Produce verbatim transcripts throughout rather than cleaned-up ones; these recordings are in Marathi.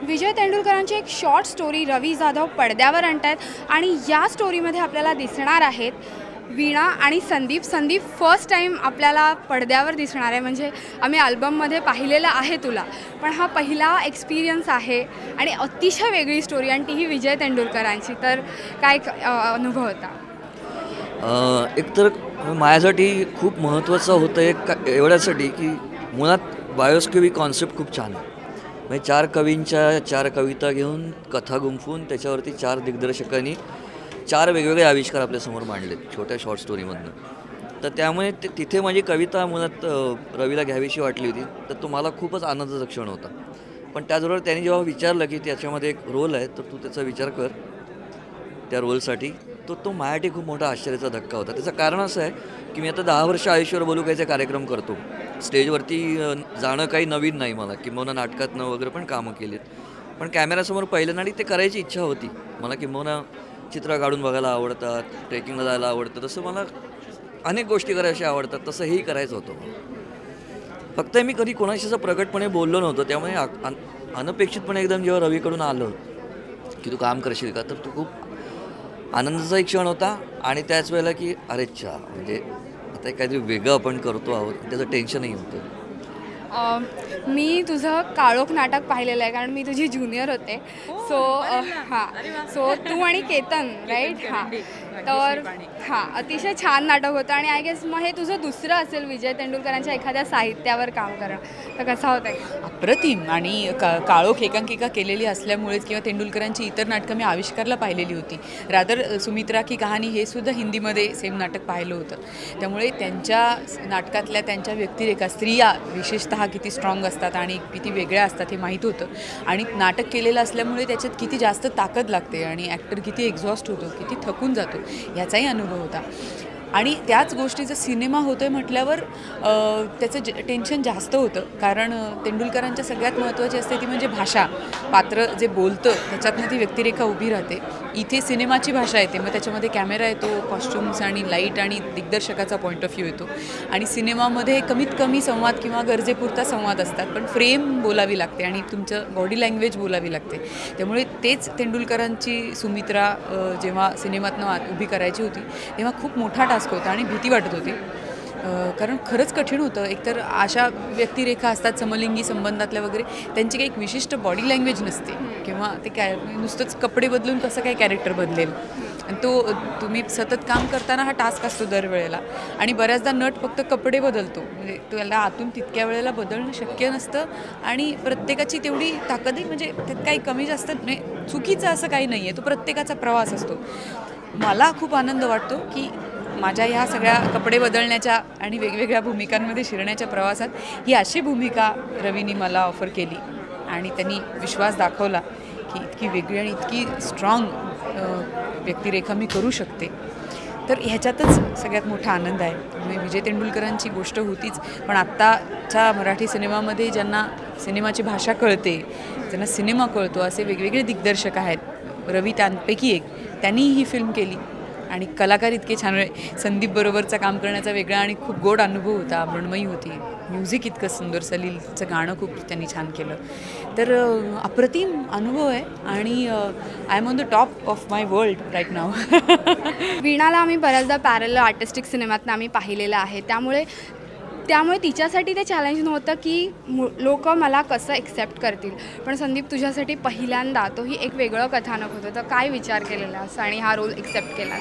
विजय तेंडुलकरांची एक शॉर्ट स्टोरी रवी जाधव पडद्यावर आणतायत आणि या स्टोरीमध्ये आपल्याला दिसणार आहेत वीणा आणि संदीप. संदीप फर्स्ट टाईम आपल्याला पडद्यावर दिसणार आहे. म्हणजे आम्ही अल्बममध्ये पाहिलेलं आहे तुला, पण हा पहिला एक्सपिरियन्स आहे आणि अतिशय वेगळी स्टोरी आणि तीही विजय तेंडुलकरांची. तर काय अनुभव होता? एकतर माझ्यासाठी खूप महत्त्वाचं होतं एक एवढ्यासाठी की मुळात बायोस्क्रिप्ट कॉन्सेप्ट खूप छान आहे. म्हणजे चार कवींच्या चार कविता घेऊन कथा गुंफून त्याच्यावरती चार दिग्दर्शकांनी चार वेगवेगळे आविष्कार आपल्यासमोर मांडलेत छोट्या शॉर्ट स्टोरीमधनं. तर त्यामुळे ते तिथे माझी कविता मुळात रवीला घ्यावीशी वाटली होती. तर तो मला खूपच आनंदाचा क्षण होता. पण त्याचबरोबर त्यांनी जेव्हा विचारलं की त्याच्यामध्ये एक रोल आहे तर तू त्याचा विचार कर त्या रोलसाठी, तो तो माझ्यासाठी खूप मोठा आश्चर्याचा धक्का होता. त्याचं कारण असं आहे की मी आता दहा वर्ष आयुष्यभर बोलू कायचे कार्यक्रम करतो. स्टेजवरती जाणं काही नवीन नाही मला, किंबहुना नाटकातनं वगैरे पण कामं केलीत. पण कॅमेऱ्यासमोर पहिल्यांदा आणि ते करायची इच्छा होती मला. किंबहुना चित्र काढून बघायला आवडतात, ट्रेकिंगला जायला आवडतं, तसं मला अनेक गोष्टी करायच्या आवडतात, तसं हेही करायचं होतं मला. फक्त मी कधी कोणाशी असं प्रकटपणे बोललो नव्हतो. त्यामुळे अनपेक्षितपणे एकदम जेव्हा रवीकडून आलं की तू काम करशील का, तर तू खूप आनंदाचा एक क्षण होता. आणि त्याच वेळेला की अरे च्छा, म्हणजे आता काहीतरी वेगळं आपण करतो आहोत, त्याचं टेन्शनही होतं. मी तुझं काळोख नाटक पाहिलेलं आहे, कारण मी तुझी ज्युनियर होते. सो हां, सो तू आणि केतन राईट. हां, तर हां, अतिशय छान नाटक होतं. आणि आय गेस मग हे तुझं दुसरं असेल विजय तेंडुलकरांच्या एखाद्या साहित्यावर काम करणं. तर कसा होतं? अप्रतिम. आणि का काळोख एकांकिका केलेली असल्यामुळेच किंवा तेंडुलकरांची इतर नाटकं मी आविष्कारला पाहिलेली होती. रादर सुमित्रा की कहाणी हे सुद्धा हिंदीमध्ये सेम नाटक पाहिलं होतं. त्यामुळे त्यांच्या नाटकातल्या त्यांच्या व्यक्तिरेखा, स्त्रिया विशेषतः किती स्ट्रॉंग असतात आणि किती वेगळ्या असतात हे माहीत होतं. आणि नाटक केलेलं असल्यामुळे त्याच्यात किती जास्त ताकद लागते आणि ॲक्टर किती एक्झॉस्ट होतो, किती थकून जातो ह्याचाही अनुभव होता. आणि त्याच गोष्टीचा सिनेमा होतो आहे म्हटल्यावर त्याचं ज टेन्शन जास्त होतं. कारण तेंडुलकरांच्या सगळ्यात महत्त्वाची असते ती म्हणजे भाषा. पात्र जे बोलतं त्याच्यातनं ती व्यक्तिरेखा उभी राहते. इथे सिनेमाची भाषा येते, मग त्याच्यामध्ये कॅमेरा येतो, कॉस्ट्युम्स आणि लाईट आणि दिग्दर्शकाचा पॉईंट ऑफ व्ह्यू येतो. आणि सिनेमामध्ये कमीत कमी संवाद किंवा गरजेपुरता संवाद असतात, पण फ्रेम बोलावी लागते आणि तुमचं बॉडी लँग्वेज बोलावी लागते. त्यामुळे तेच तेंडुलकरांची सुमित्रा जेव्हा सिनेमातनं उभी करायची होती तेव्हा खूप मोठा टास्क होता आणि भीती वाटत होती. कारण खरंच कठीण होतं. एकतर अशा व्यक्तिरेखा असतात समलिंगी संबंधातल्या वगैरे, त्यांची काही एक विशिष्ट बॉडी लँग्वेज नसते किंवा ते कॅ नुसतंच कपडे बदलून कसं काय कॅरेक्टर बदलेल. आणि तो तुम्ही सतत काम करताना हा टास्क असतो दरवेळेला. आणि बऱ्याचदा नट फक्त कपडे बदलतो, म्हणजे त्याला आतून तितक्या वेळेला बदलणं शक्य नसतं. आणि प्रत्येकाची तेवढी ताकदही, म्हणजे त्यात काही कमी जास्त म्हणजे चुकीचं असं काही नाही आहे, तो प्रत्येकाचा प्रवास असतो. मला खूप आनंद वाटतो की माझ्या ह्या सगळ्या कपडे बदलण्याच्या आणि वेगवेगळ्या भूमिकांमध्ये शिरण्याच्या प्रवासात ही अशी भूमिका रवीनी मला ऑफर केली आणि त्यांनी विश्वास दाखवला की इतकी वेगळी आणि इतकी स्ट्रॉंग व्यक्तिरेखा मी करू शकते. तर ह्याच्यातच सगळ्यात मोठा आनंद आहे. म्हणजे विजय तेंडुलकरांची गोष्ट होतीच, पण आत्ताच्या मराठी सिनेमामध्ये ज्यांना सिनेमाची भाषा कळते, ज्यांना सिनेमा कळतो, असे वेगवेगळे दिग्दर्शक आहेत. रवी त्यांपैकी एक. त्यांनी ही फिल्म केली आणि कलाकार इतके छान. संदीप बरोबरचं काम करण्याचा वेगळा आणि खूप गोड अनुभव होता. मृण्मयी होती, म्युझिक इतकं सुंदर, सलीलचं गाणं खूप त्यांनी छान केलं. तर अप्रतिम अनुभव आहे आणि I am on the top of my world right नाव. वीणाला आम्ही बऱ्याचदा पॅरल आर्टिस्टिक सिनेमातनं आम्ही पाहिलेलं आहे. त्यामुळे त्यामुळे तिच्यासाठी ते चॅलेंज नव्हतं की लोक मला कसं एक्सेप्ट करतील. पण संदीप, तुझ्यासाठी पहिल्यांदा तोही एक वेगळं कथानक होतं, तर काय विचार केलेला असं आणि हा रोल एक्सेप्ट केला?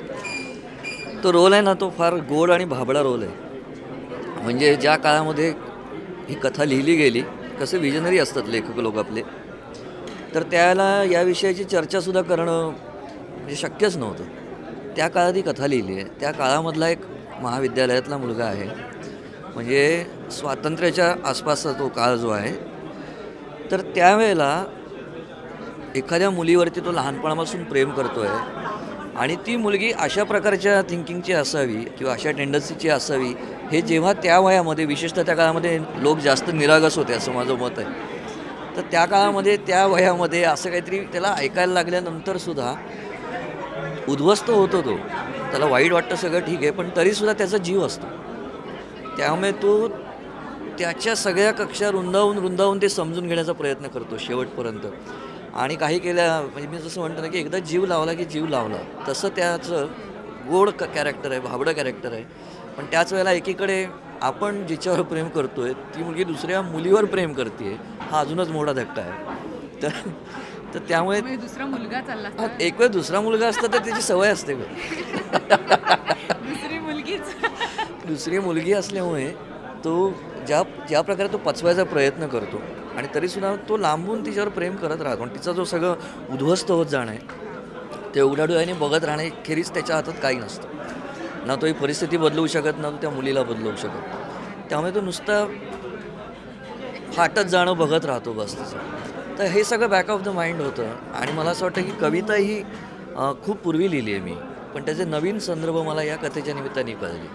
तो रोल आहे ना, तो फार गोड आणि भाबडा रोल आहे. म्हणजे ज्या काळामध्ये ही कथा लिहिली गेली, कसे विजनरी असतात लेखक लोक आपले, तर त्याला या विषयाची चर्चासुद्धा करणं म्हणजे शक्यच नव्हतं. त्या काळात ही कथा लिहिली आहे. त्या काळामधला एक महाविद्यालयातला मुलगा आहे. म्हणजे स्वातंत्र्याच्या आसपासचा तो काळ जो आहे, तर त्यावेळेला एखाद्या मुलीवरती तो लहानपणापासून प्रेम करतो आहे आणि ती मुलगी अशा प्रकारच्या थिंकिंगची असावी किंवा अशा टेंडन्सीची असावी, हे जेव्हा त्या वयामध्ये, विशेषतः त्या काळामध्ये लोक जास्त निरागस होते असं माझं मत आहे. तर त्या काळामध्ये त्या वयामध्ये असं काहीतरी त्याला ऐकायला लागल्यानंतरसुद्धा उद्ध्वस्त होतो तो. त्याला वाईट वाटतं सगळं ठीक आहे, पण तरीसुद्धा त्याचा जीव असतो. त्यामुळे तो त्याच्या सगळ्या कक्षा रुंदावून रुंदावून ते समजून घेण्याचा प्रयत्न करतो शेवटपर्यंत. आणि काही केल्या म्हणजे मी जसं म्हणतो ना की एकदा जीव लावला की जीव लावला, तसं त्याचं गोड क कॅरेक्टर आहे, भाबडं कॅरेक्टर आहे. पण त्याच वेळेला एकीकडे आपण जिच्यावर प्रेम करतो आहे ती मुलगी दुसऱ्या मुलीवर प्रेम करते आहे, हा अजूनच मोठा धक्का आहे. तर तर त्यामुळे दुसरा मुलगा चालला, एक वेळ दुसरा मुलगा असता तर त्याची सवय असते. दुसरी मुलगीच दुसरी मुलगी असल्यामुळे तो ज्या ज्या प्रकारे तो पचवायचा प्रयत्न करतो आणि तरीसुद्धा तो लांबून तिच्यावर प्रेम करत राहतो आणि तिचा जो सगळं उद्ध्वस्त होत जाणं आहे ते उघड्या डोळ्याने बघत राहणे खेरीज त्याच्या हातात काही नसतं. ना तो ही परिस्थिती बदलवू शकत, ना तो त्या मुलीला बदलवू शकत. त्यामुळे तो नुसता फाटत जाणं बघत राहतो बस तिचं. तर हे सगळं बॅक ऑफ द माइंड होतं. आणि मला असं वाटतं की कविता ही खूप पूर्वी लिहिली आहे मी, पण त्याचे नवीन संदर्भ मला या कथेच्या निमित्ताने कळले.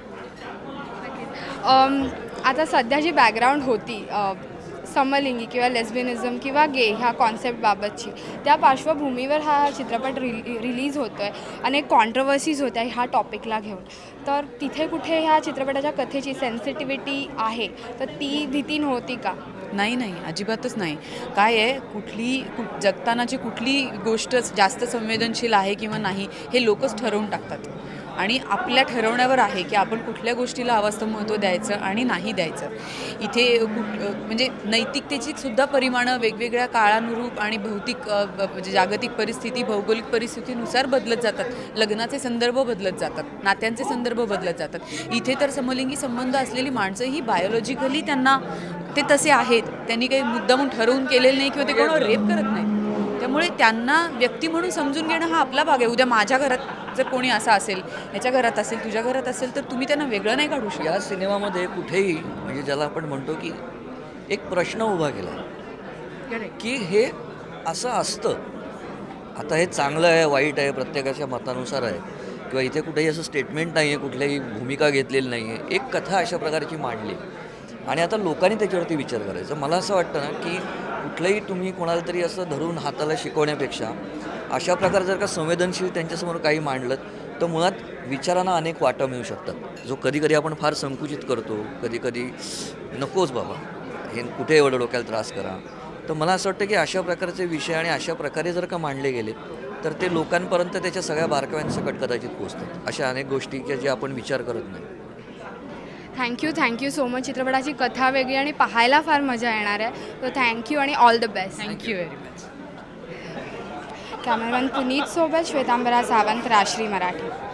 आता सध्या जी बॅकग्राऊंड होती समलिंगी किंवा लेस्बिनिझम किंवा गे ह्या कॉन्सेप्टबाबतची, त्या पार्श्वभूमीवर हा चित्रपट रिली रिलीज होतो आहे. अनेक कॉन्ट्रोवर्सीज होत्या ह्या टॉपिकला घेऊन. तर तिथे कुठे ह्या चित्रपटाच्या कथेची सेन्सिटिव्हिटी आहे तर ती भीती नव्हती का? नाही नाही, अजिबातच नाही. काय आहे, कुठली कुठ जगतानाची कुठली गोष्ट जास्त संवेदनशील आहे किंवा नाही हे लोकच ठरवून टाकतात. आणि आपल्या ठरवण्यावर आहे की आपण कुठल्या गोष्टीला अवास्तव महत्त्व द्यायचं आणि नाही द्यायचं. इथे कुठ म्हणजे नैतिकतेची सुद्धा परिमाणं वेगवेगळ्या काळानुरूप आणि भौतिक म्हणजे जागतिक परिस्थिती, भौगोलिक परिस्थितीनुसार बदलत जातात. लग्नाचे संदर्भ बदलत जातात, नात्यांचे संदर्भ बदलत जातात. इथे तर समलिंगी संबंध असलेली माणसं ही बायोलॉजिकली त्यांना ते तसे आहेत. त्यांनी काही मुद्दामून ठरवून केलेलं नाही किंवा ते कोणावर रेप करत नाही. त्यामुळे त्यांना व्यक्ती म्हणून समजून घेणं हा आपला भाग आहे. उद्या माझ्या घरात जर कोणी असा असेल, याच्या घरात असेल, तुझ्या घरात असेल, तर तुम्ही त्यांना वेगळं नाही काढू शकत. या सिनेमामध्ये कुठेही म्हणजे ज्याला आपण म्हणतो की एक प्रश्न उभा केला की हे असं असतं. आता हे चांगलं आहे वाईट आहे प्रत्येकाच्या मतानुसार आहे, किंवा इथे कुठेही असं स्टेटमेंट नाही आहे, कुठल्याही भूमिका घेतलेली नाही आहे. एक कथा अशा प्रकारची मांडली आणि आता लोकांनी त्याच्यावरती विचार करायचा. मला असं वाटतं ना की कुठलंही तुम्ही कोणाला तरी असं धरून हाताला शिकवण्यापेक्षा अशा प्रकारे जर का संवेदनशील त्यांच्यासमोर काही मांडलं तर मुळात विचारांना अनेक वाटा मिळू शकतात, जो कधी कधी आपण फार संकुचित करतो. कधी कधी नकोच बाबा हे कुठे एवढं डोक्याला त्रास करा. तर मला असं वाटतं की अशा प्रकारचे विषय आणि अशा प्रकारे जर का मांडले गेले तर ते लोकांपर्यंत त्याच्या सगळ्या बारकाव्यांसकट कदाचित पोचतात. अशा अनेक गोष्टी की ज्या आपण विचार करत नाही. Thank you thank you so much. चित्रपटाची कथा वेगळी आणि पाहायला फार मजा येणार आहे. तर थँक्यू आणि all the best. Thank you very much. Cameraman Puneet सोबत श्वेतांबरा सावंत, राजश्री मराठी.